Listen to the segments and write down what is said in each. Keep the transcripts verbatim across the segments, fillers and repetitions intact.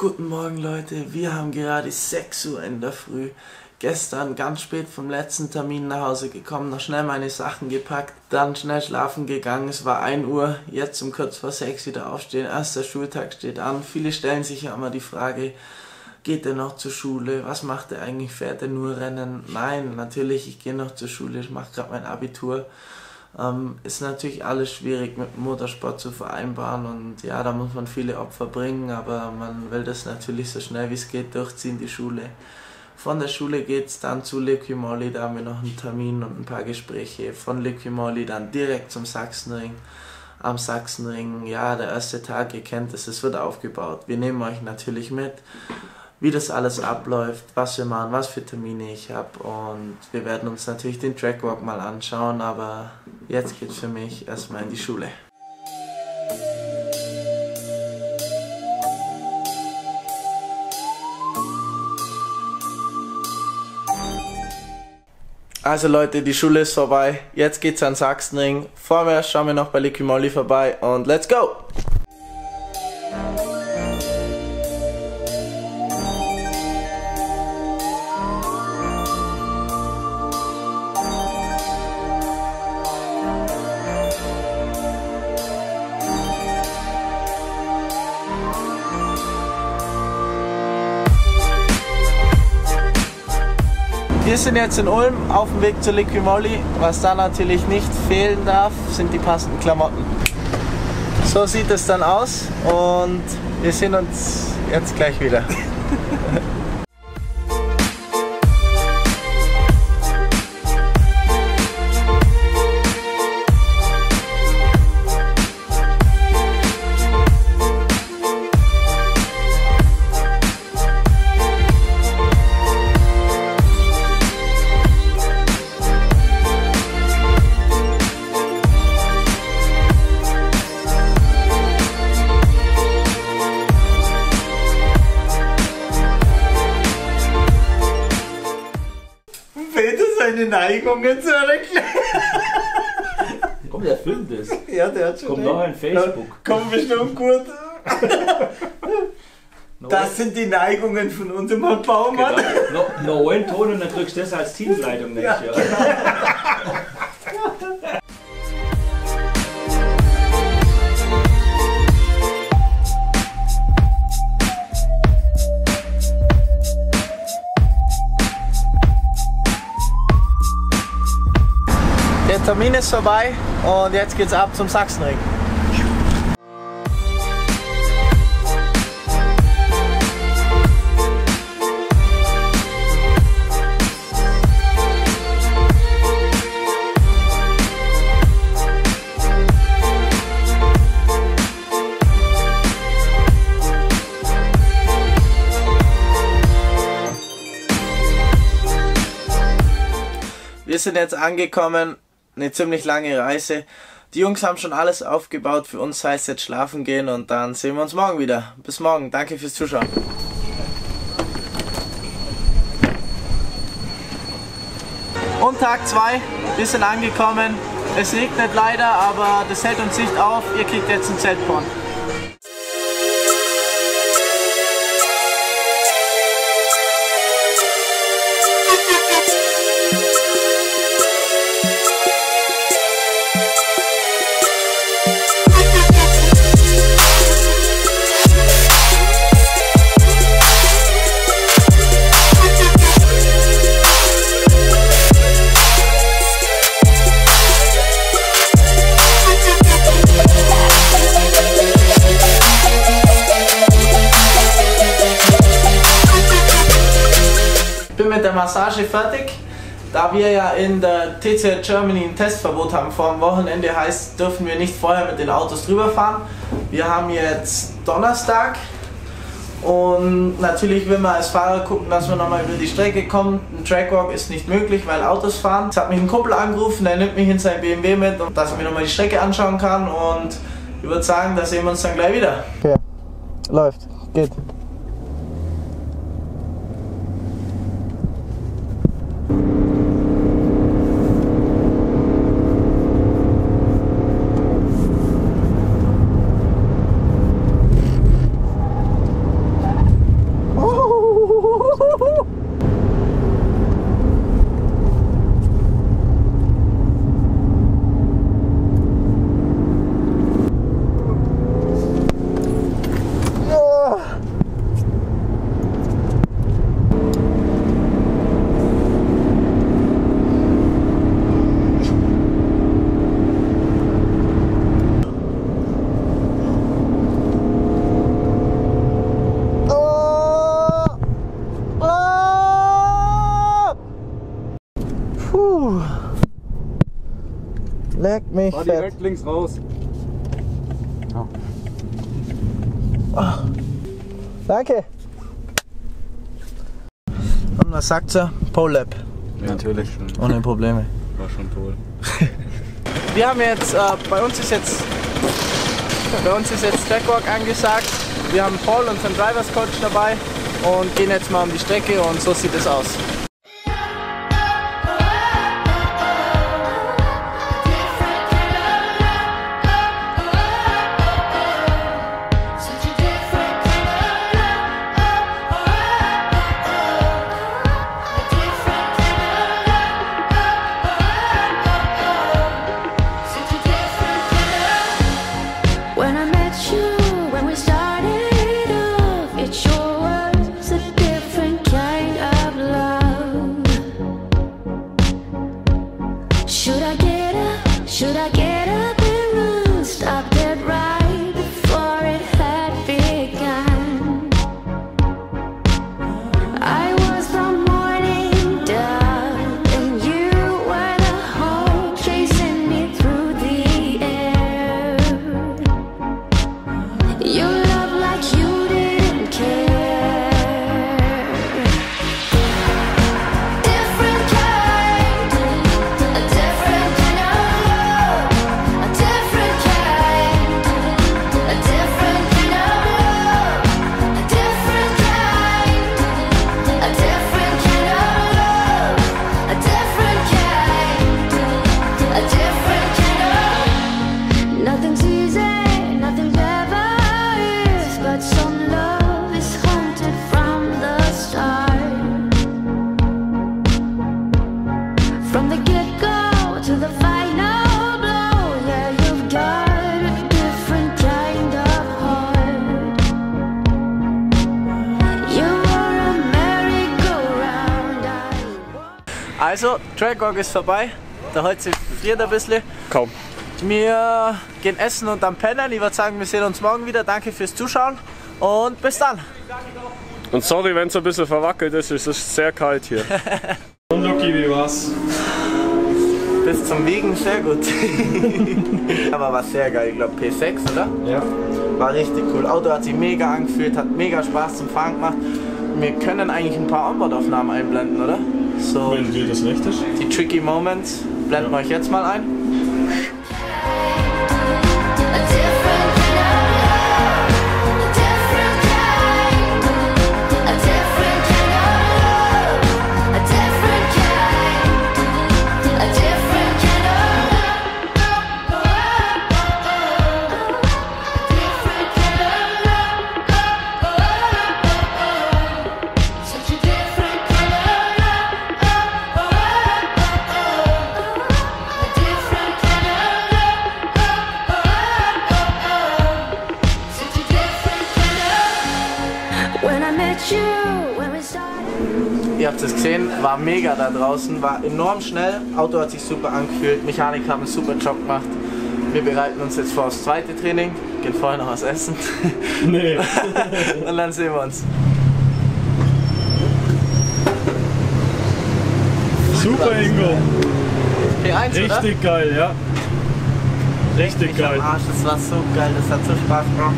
Guten Morgen Leute, wir haben gerade sechs Uhr in der Früh. Gestern ganz spät vom letzten Termin nach Hause gekommen, noch schnell meine Sachen gepackt, dann schnell schlafen gegangen, es war ein Uhr, jetzt um kurz vor sechs wieder aufstehen, erster Schultag steht an. Viele stellen sich ja immer die Frage, geht er noch zur Schule, was macht er eigentlich, fährt er nur Rennen? Nein, natürlich, ich gehe noch zur Schule, ich mache gerade mein Abitur. Ähm, ist natürlich alles schwierig mit dem Motorsport zu vereinbaren und ja, da muss man viele Opfer bringen, aber man will das natürlich so schnell wie es geht durchziehen, die Schule. Von der Schule geht es dann zu Liqui Moly, da haben wir noch einen Termin und ein paar Gespräche. Von Liqui Moly dann direkt zum Sachsenring. Am Sachsenring, ja, der erste Tag, ihr kennt es, es wird aufgebaut. Wir nehmen euch natürlich mit, wie das alles abläuft, was wir machen, was für Termine ich habe, und wir werden uns natürlich den Trackwalk mal anschauen, aber jetzt geht's für mich erstmal in die Schule. Also Leute, die Schule ist vorbei, jetzt geht's an Sachsenring. Vorwärts schauen wir noch bei Liqui Moly vorbei und let's go! Wir sind jetzt in Ulm auf dem Weg zu Liqui Moly. Was da natürlich nicht fehlen darf, sind die passenden Klamotten. So sieht es dann aus und wir sehen uns jetzt gleich wieder. Seine Neigungen zu erklären. Komm, der filmt das. Ja, der hat schon. Kommt noch ein Facebook. Komm bestimmt gut. Das sind die Neigungen von unserem Herrn Baumann. Genau. Noch, noch einen Ton und dann drückst du das als Teamleitung nicht. Ja. Ja. Der Termin ist vorbei und jetzt geht's ab zum Sachsenring. Wir sind jetzt angekommen. Eine ziemlich lange Reise. Die Jungs haben schon alles aufgebaut. Für uns heißt jetzt schlafen gehen und dann sehen wir uns morgen wieder. Bis morgen. Danke fürs Zuschauen. Und Tag zwei. Wir sind angekommen. Es regnet leider, aber das hält uns nicht auf. Ihr kriegt jetzt ein Zeltporn. Mit der Massage fertig. Da wir ja in der T C R Germany ein Testverbot haben vor dem Wochenende, heißt, dürfen wir nicht vorher mit den Autos drüber fahren. Wir haben jetzt Donnerstag und natürlich will man als Fahrer gucken, dass man nochmal über die Strecke kommt. Ein Trackwalk ist nicht möglich, weil Autos fahren. Jetzt hat mich ein Kumpel angerufen, der nimmt mich in sein B M W mit, dass ich mir nochmal die Strecke anschauen kann, und ich würde sagen, da sehen wir uns dann gleich wieder. Okay, läuft, geht. Leck mich Fahr fett. direkt links raus. Ja. Oh. Danke. Und was sagt sie? Pole Lap. Ja, natürlich. Ohne Probleme. War schon Pole. Wir haben jetzt, äh, bei uns ist jetzt, bei uns ist jetzt Trackwalk angesagt. Wir haben Paul, unseren Drivers Coach, dabei und gehen jetzt mal um die Strecke und so sieht es aus. Should I get up and run? Stop dead right before it had begun. I was the morning dove, and you were the hope chasing me through the air. You loved like you didn't care. Different kind, a different kind of love. A different kind, a different kind of love. A different kind, a different kind of love. A different kind, a different kind of. Nothing's easy, nothing ever is, but some love is haunted from the start. From the get-go to the final blow, yeah, you've got a different kind of heart. You are a merry-go-round. I Also, Trackwalk ist vorbei. Der Holz friert ein bisschen. Kaum. Wir gehen essen und dann pennen. Ich würde sagen, wir sehen uns morgen wieder. Danke fürs Zuschauen und bis dann. Und sorry, wenn es ein bisschen verwackelt ist, es ist sehr kalt hier. Und Lucky, wie war's? Bis zum Wiegen sehr gut. Aber war sehr geil, ich glaube P sechs, oder? Ja. War richtig cool. Auto hat sich mega angefühlt, hat mega Spaß zum Fahren gemacht. Wir können eigentlich ein paar Onboard-Aufnahmen einblenden, oder? So, Wenn dir das recht ist. die Tricky Moments blenden wir euch jetzt mal ein. different kind of love, a different kind, a different kind of love, a different kind, a different kind of love, different kind of love, such a different kind of love, a different kind of such a different kind of. When I met you, when we started. Ihr habt es gesehen, war mega da draußen, war enorm schnell, Auto hat sich super angefühlt, Mechanik haben einen super Job gemacht. Wir bereiten uns jetzt vor aufs zweite Training, gehen vorher noch was essen. Nee. Und dann sehen wir uns. Super, Ingo. P eins, oder? Richtig geil, ja. Richtig Mich geil. am Arsch, das war so geil, das hat so Spaß gemacht.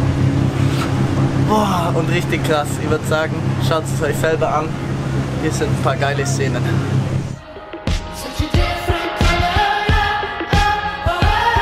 Boah, und richtig krass. Ich würde sagen, schaut es euch selber an. Hier sind ein paar geile Szenen. Such a different kind of love,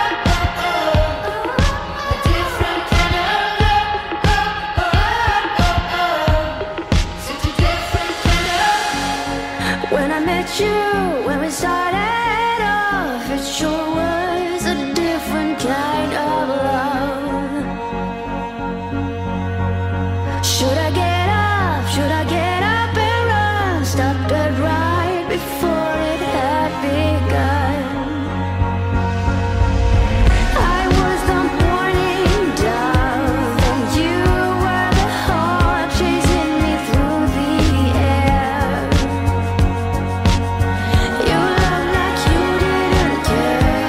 a different kind of love, such a different kind of. When I met you, when we started off, it sure was a different kind of love. Should I get up? Should I get up and run? Stop dead right before it had begun. I was the morning dove, and you were the heart chasing me through the air. You loved like you didn't care.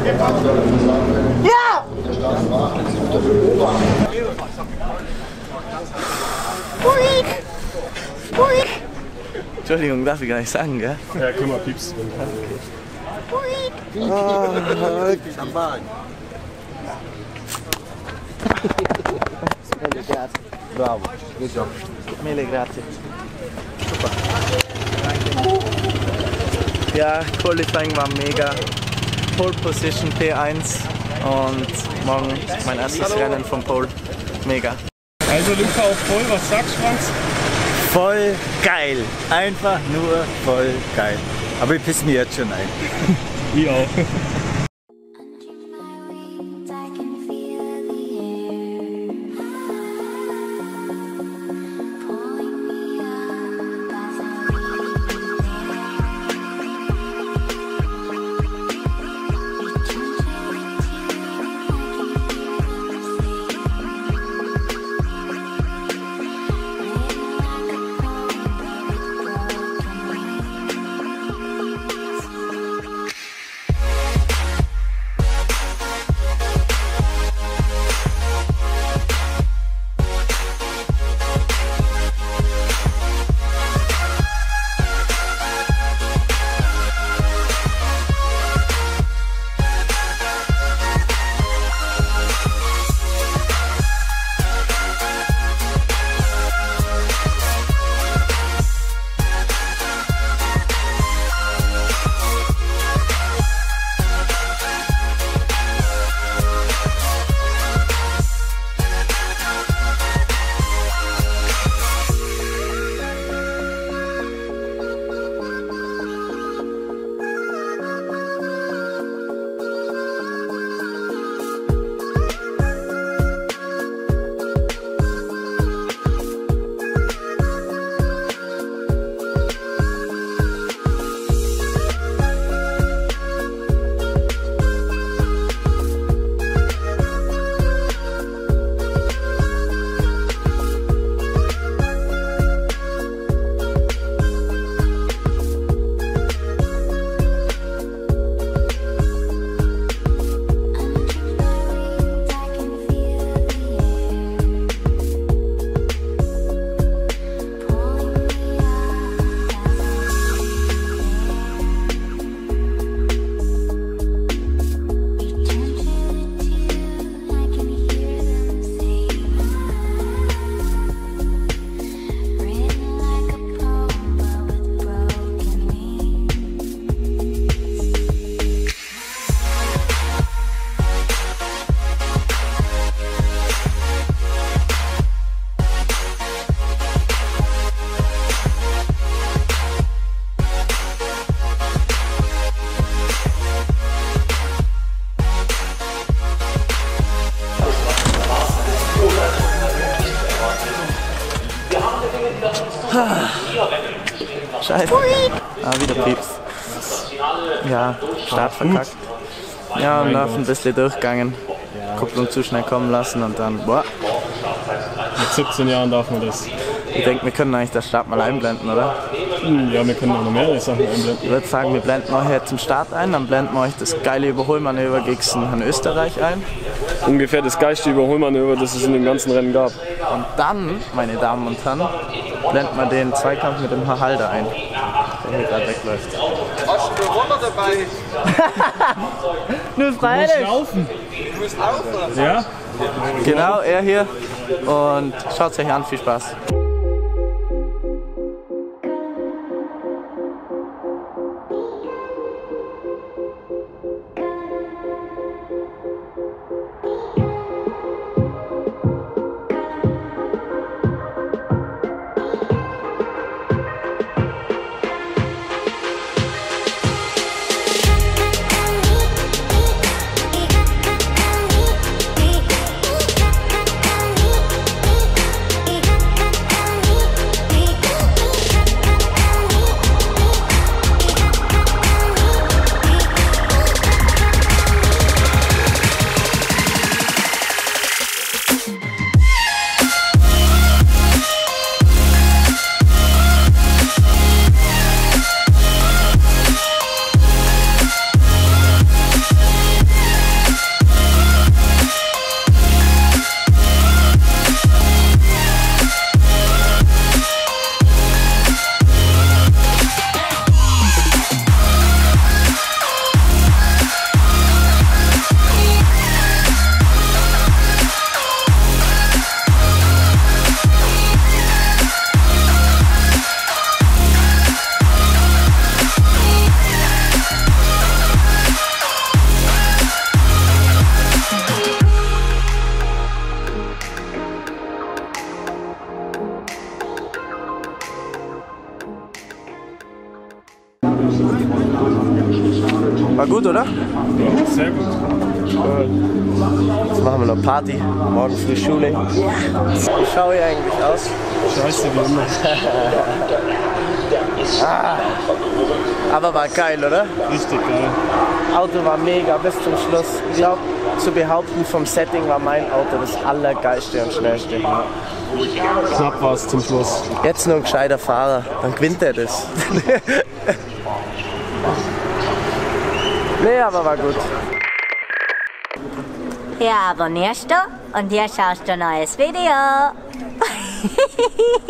Ja! Entschuldigung, darf ich gar nicht sagen, gell? Ja, können wir pieps. Bravo, good job. Mille grazie. Super. Ja, Qualifying war mega. Pole Position P eins und morgen mein erstes Rennen vom Pole. Mega. Also Luca auf voll, was sagst du, Franz? Voll geil. Einfach nur voll geil. Aber ich piss mir jetzt schon ein. Ich auch. Scheiße. Ah, wieder Pieps. Ja, Start verkackt. Ja, und Nerv ein bisschen durchgegangen. Kupplung zu schnell kommen lassen und dann, boah. Mit siebzehn Jahren darf man das. Ich denke, wir können eigentlich das Start mal einblenden, oder? Ja, wir können auch noch mehrere Sachen einblenden. Ich würde sagen, wir blenden euch jetzt zum Start ein, dann blenden wir euch das geile Überholmanöver gegen Herrn Österreich ein. Ungefähr das geilste Überholmanöver, das es in dem ganzen Rennen gab. Und dann, meine Damen und Herren, blenden wir den Zweikampf mit dem Herr Halder ein, der hier gerade wegläuft. Hast du Roller dabei? Nur freilich! Du musst laufen. Du musst laufen. Ja? Genau, er hier. Und schaut es euch an, viel Spaß. War gut, oder? Sehr gut. Jetzt machen wir noch Party. Morgen früh Schule. Wie schaue ich eigentlich aus? Scheiße, wie immer. ah, aber war geil, oder? Richtig geil. Auto war mega bis zum Schluss. Ich glaube, zu behaupten, vom Setting war mein Auto das allergeilste und schnellste. Knapp war es zum Schluss. Jetzt nur ein gescheiter Fahrer, dann gewinnt er das. Nee, aber war gut. Hier abonnierst du und hier schaust du ein neues Video.